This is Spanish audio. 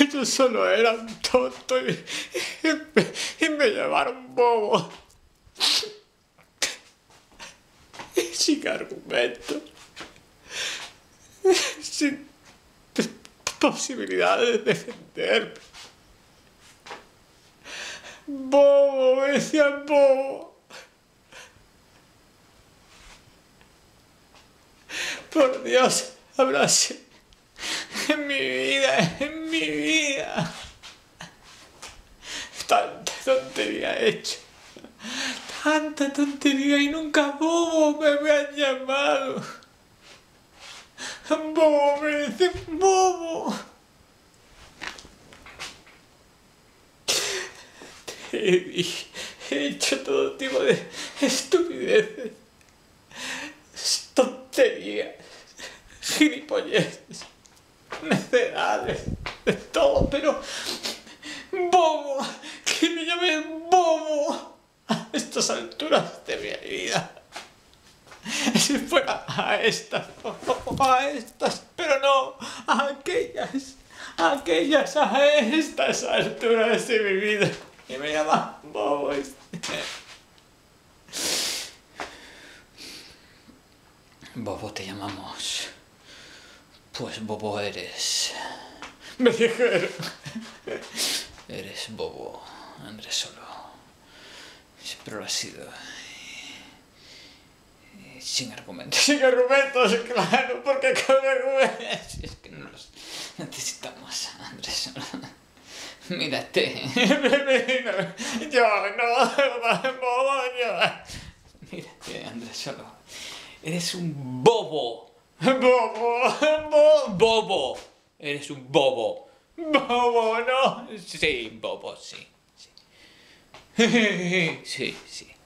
Yo solo era un tonto y me llamaron bobo. Sin argumento. Sin posibilidad de defenderme. Bobo, me decían bobo. Por Dios, abrace. En mi vida. Tanta tontería he hecho. Tanta tontería y nunca bobo me han llamado. Bobo, me dicen bobo. He hecho todo tipo de estupideces, tonterías, gilipolleces, necedades, de todo, pero bobo, que me llamen bobo a estas alturas de mi vida. Si fuera a estas, pero no a aquellas, a estas alturas de mi vida. Y me llama bobo. Bobo te llamamos. Pues bobo eres. Me dijeron. Eres bobo, andressolo. Siempre lo has sido. Sin argumentos. Sin argumentos, claro, porque con argumentos. Es que no los necesitamos, andressolo. Mírate. Yo no, bobo, yo. Mírate, andressolo. Eres un bobo. Bobo. Eres un bobo. Bobo, ¿no? Sí, bobo, sí. Sí.